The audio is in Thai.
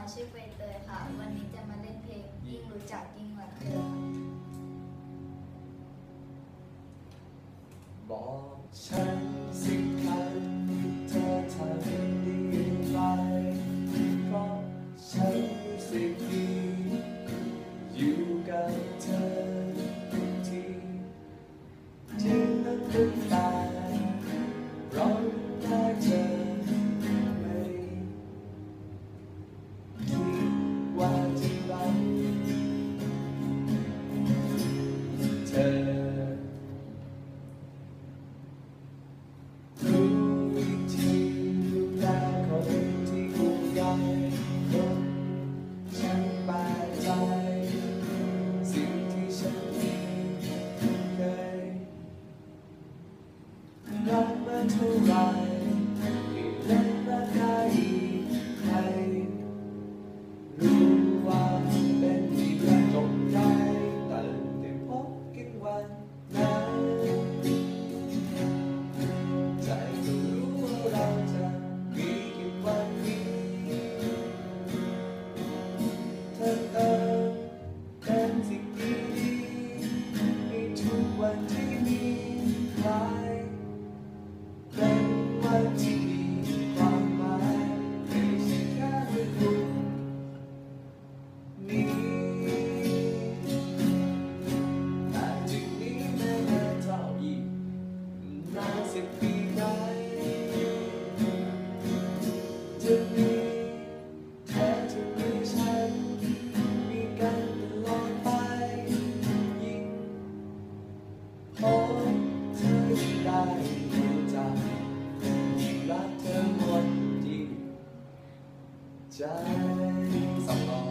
ชื่อใบเตยค่ะวันนี้จะมาเล่นเพลงยิ่งรู้จักยิ่งรักเธอบอกฉันสิครั้งเธอทำดีไปเพราะฉันรู้สึกดีอยู่กับเธอทุกทีที่นึกถึงตาร้องได้เธอไม่คิดว่าจะรักเธอรักมาเท่าไรที่เล่นรักได้ให้รู้ว่าเป็นที่รักจงใจแต่ได้พบกันวันนั้นใจก็รู้ว่าเราจะมีกันวันนี้เธอเป็นสิ่งดีๆในทุกวันที่มีใครเป็นวันที่มีความหมายไม่ใช่แค่เรื่องคุณนี้แต่จึงนี้แม้นานเท่าอีกนาน10 ปีไหนจะมีเธอจะมีฉันมีกันตลอดไปยิ่งพบเธอที่ได้รักเธอหมดที่ใจสำรอง